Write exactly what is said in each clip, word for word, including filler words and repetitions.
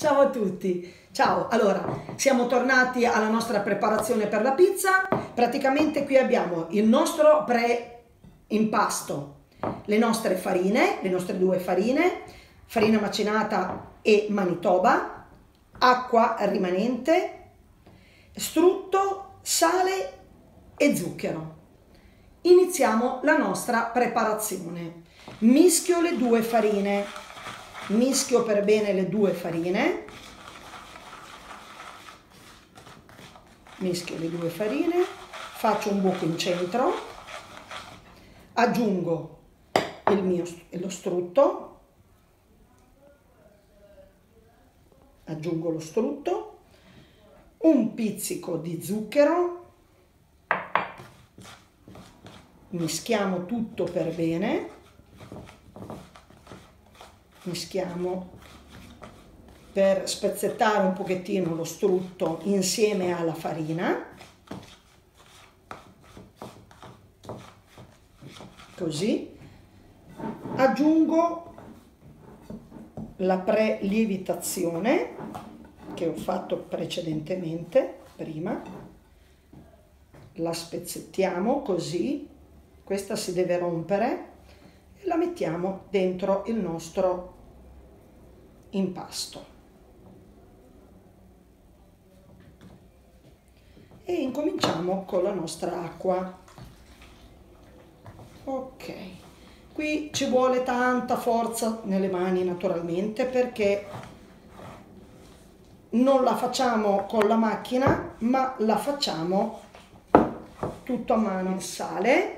Ciao a tutti, ciao. Allora, siamo tornati alla nostra preparazione per la pizza. Praticamente qui abbiamo il nostro pre-impasto, le nostre farine, le nostre due farine, farina macinata e Manitoba, acqua rimanente, strutto, sale e zucchero. Iniziamo la nostra preparazione. Mischio le due farine, mischio per bene le due farine, mischio le due farine, faccio un buco in centro, aggiungo il mio, lo strutto, aggiungo lo strutto, un pizzico di zucchero, mischiamo tutto per bene, mischiamo per spezzettare un pochettino lo strutto insieme alla farina, così. Aggiungo la prelievitazione che ho fatto precedentemente, prima, la spezzettiamo così. Questa si deve rompere e la mettiamo dentro il nostro impasto e incominciamo con la nostra acqua. Ok, qui ci vuole tanta forza nelle mani naturalmente, perché non la facciamo con la macchina ma la facciamo tutto a mano. Il sale,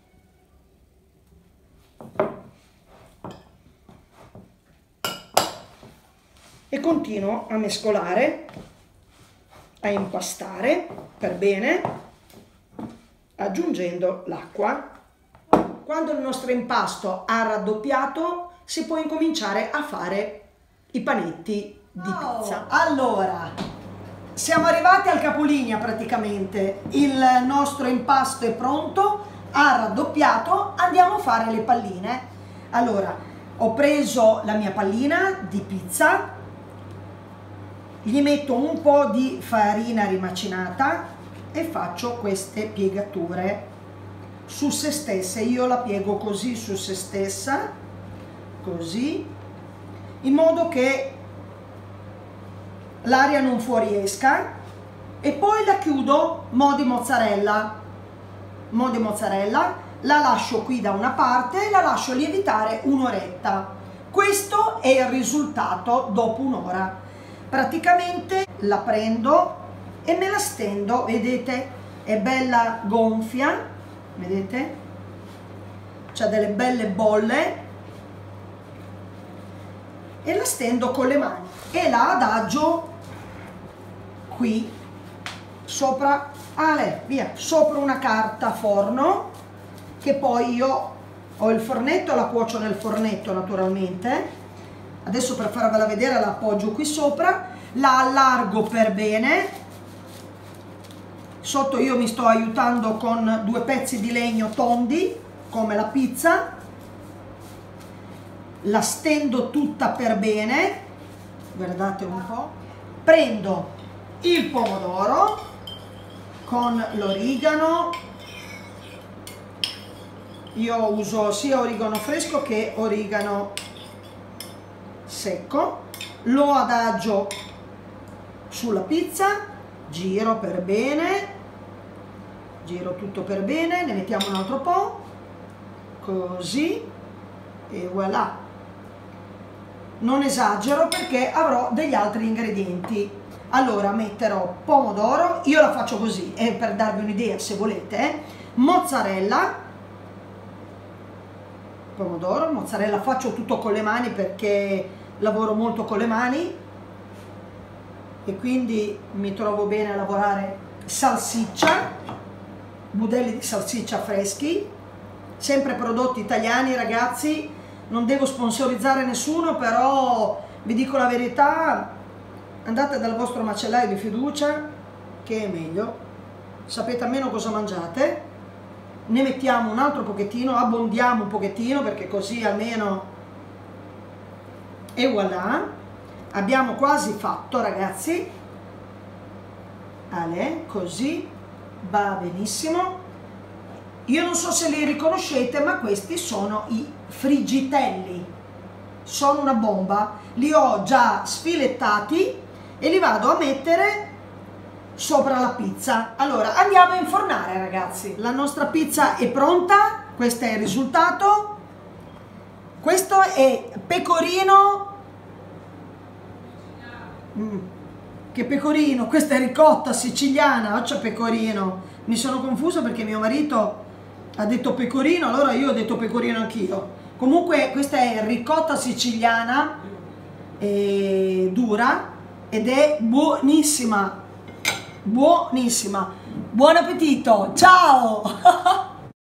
e continuo a mescolare, a impastare per bene, aggiungendo l'acqua. Quando il nostro impasto ha raddoppiato si può incominciare a fare i panetti di oh, pizza. Allora, siamo arrivati al capolinea praticamente, il nostro impasto è pronto, ha raddoppiato, andiamo a fare le palline. Allora, ho preso la mia pallina di pizza, gli metto un po' di farina rimacinata e faccio queste piegature su se stesse. Io la piego così su se stessa, così, in modo che l'aria non fuoriesca, e poi la chiudo mo' di mozzarella, mo' di mozzarella, la lascio qui da una parte e la lascio lievitare un'oretta. Questo è il risultato dopo un'ora. Praticamente la prendo e me la stendo, vedete, è bella gonfia, vedete, c'ha delle belle bolle, e la stendo con le mani e la adagio qui sopra, ale, via, sopra una carta forno, che poi io ho il fornetto, la cuocio nel fornetto naturalmente. Adesso per farvela vedere la appoggio qui sopra, la allargo per bene, sotto io mi sto aiutando con due pezzi di legno tondi come la pizza, la stendo tutta per bene, guardate un po', prendo il pomodoro con l'origano, io uso sia origano fresco che origano secco, lo adagio sulla pizza, giro per bene, giro tutto per bene, ne mettiamo un altro po', così, e voilà. Non esagero perché avrò degli altri ingredienti. Allora metterò pomodoro, io la faccio così, è per darvi un'idea se volete, eh? Mozzarella, pomodoro, mozzarella, faccio tutto con le mani perché lavoro molto con le mani e quindi mi trovo bene a lavorare. Salsiccia, budelli di salsiccia freschi, sempre prodotti italiani ragazzi, non devo sponsorizzare nessuno, però vi dico la verità, andate dal vostro macellaio di fiducia che è meglio, sapete almeno cosa mangiate. Ne mettiamo un altro pochettino, abbondiamo un pochettino perché così almeno, e voilà. abbiamo quasi fatto, ragazzi. Ale, così va benissimo. Io non so se li riconoscete, ma questi sono i friggitelli, sono una bomba. Li ho già sfilettati e li vado a mettere sopra la pizza. Allora andiamo a infornare, ragazzi. La nostra pizza è pronta, questo è il risultato. Questo è pecorino, mm, che pecorino, questa è ricotta siciliana, occhio pecorino. Mi sono confusa perché mio marito ha detto pecorino, allora io ho detto pecorino anch'io. Comunque questa è ricotta siciliana, è dura ed è buonissima, buonissima. Buon appetito, ciao!